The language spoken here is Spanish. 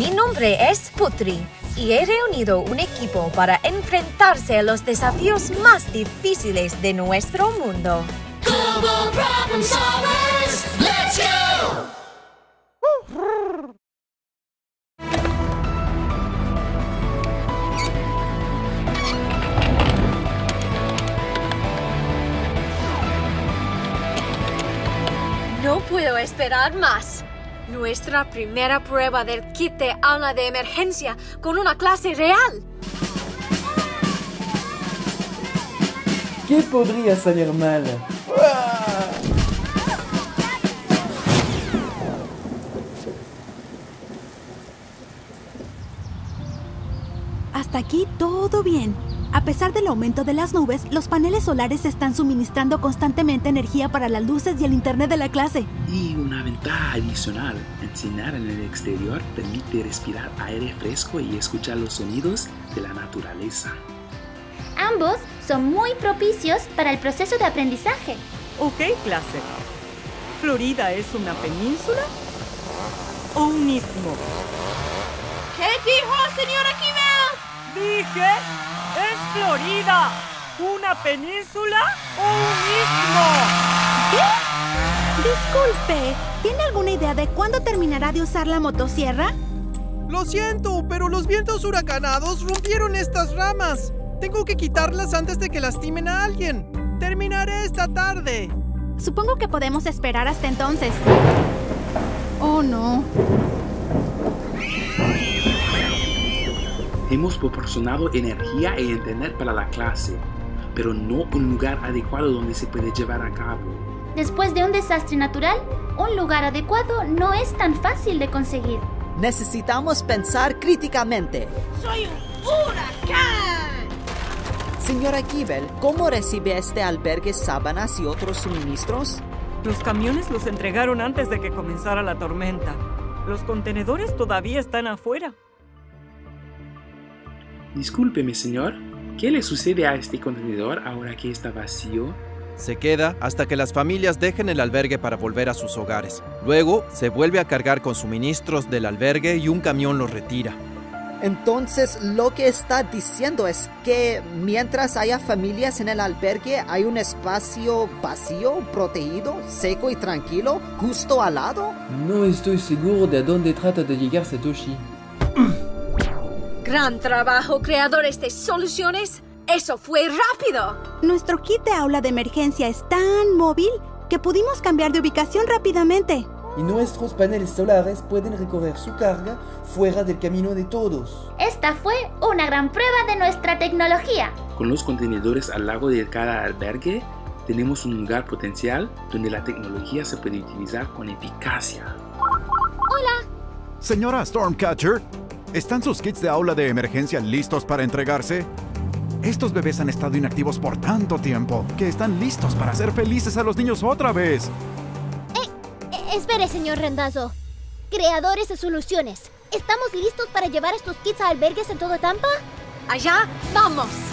Mi nombre es Putri y he reunido un equipo para enfrentarse a los desafíos más difíciles de nuestro mundo. Global Problem Solvers, let's go! No puedo esperar más. Nuestra primera prueba del kit de aula de emergencia con una clase real. ¿Qué podría salir mal? Hasta aquí todo bien. A pesar del aumento de las nubes, los paneles solares están suministrando constantemente energía para las luces y el internet de la clase. Y una ventaja adicional, enseñar en el exterior permite respirar aire fresco y escuchar los sonidos de la naturaleza. Ambos son muy propicios para el proceso de aprendizaje. Ok, clase. ¿Florida es una península o un istmo? ¿Qué dijo, señora Kimmel? Dije, ¿es Florida una península o un istmo? ¿Qué? Disculpe, ¿tiene alguna idea de cuándo terminará de usar la motosierra? Lo siento, pero los vientos huracanados rompieron estas ramas. Tengo que quitarlas antes de que lastimen a alguien. Terminaré esta tarde. Supongo que podemos esperar hasta entonces. Oh, no. Hemos proporcionado energía e internet para la clase, pero no un lugar adecuado donde se puede llevar a cabo. Después de un desastre natural, un lugar adecuado no es tan fácil de conseguir. Necesitamos pensar críticamente. ¡Soy un huracán! Señora Kimmel, ¿cómo recibe este albergue sábanas y otros suministros? Los camiones los entregaron antes de que comenzara la tormenta. Los contenedores todavía están afuera. Discúlpeme, señor. ¿Qué le sucede a este contenedor ahora que está vacío? Se queda hasta que las familias dejen el albergue para volver a sus hogares. Luego, se vuelve a cargar con suministros del albergue y un camión los retira. Entonces, lo que está diciendo es que mientras haya familias en el albergue, hay un espacio vacío, protegido, seco y tranquilo, justo al lado. No estoy seguro de a dónde trata de llegar Satoshi. Gran trabajo, creadores de soluciones. ¡Eso fue rápido! Nuestro kit de aula de emergencia es tan móvil que pudimos cambiar de ubicación rápidamente. Y nuestros paneles solares pueden recorrer su carga fuera del camino de todos. Esta fue una gran prueba de nuestra tecnología. Con los contenedores al lado de cada albergue, tenemos un lugar potencial donde la tecnología se puede utilizar con eficacia. Hola. Señora Stormcatcher, ¿están sus kits de aula de emergencia listos para entregarse? Estos bebés han estado inactivos por tanto tiempo que están listos para hacer felices a los niños otra vez. Espere, señor Randazzo. Creadores de soluciones, ¿estamos listos para llevar estos kits a albergues en todo Tampa? ¡Allá vamos!